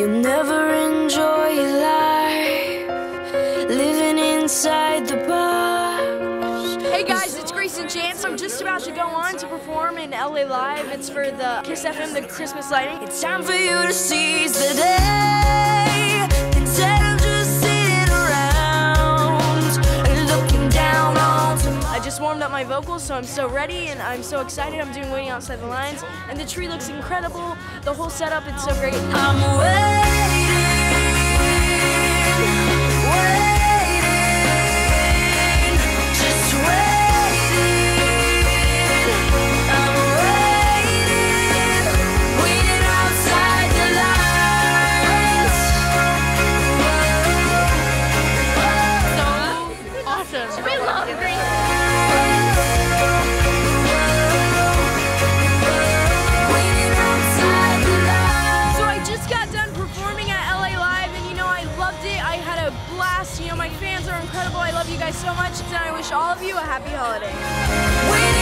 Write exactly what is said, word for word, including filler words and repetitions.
You'll never enjoy your life living inside the box. Hey guys, it's Grayson Chance. I'm just about to go on to perform in L A Live. It's for the Kiss F M, the Christmas Lighting. It's time for you to seize the day instead of just sitting around looking down on tomorrow. I just warmed up my vocals, so I'm so ready and I'm so excited. I'm doing Waiting Outside the Lines, and the tree looks incredible. The whole setup, it's so great. I'm waiting, waiting, just waiting. I'm waiting, waiting outside the lines. So awesome. We love Grayson. You know, my fans are incredible. I love you guys so much, and I wish all of you a happy holiday.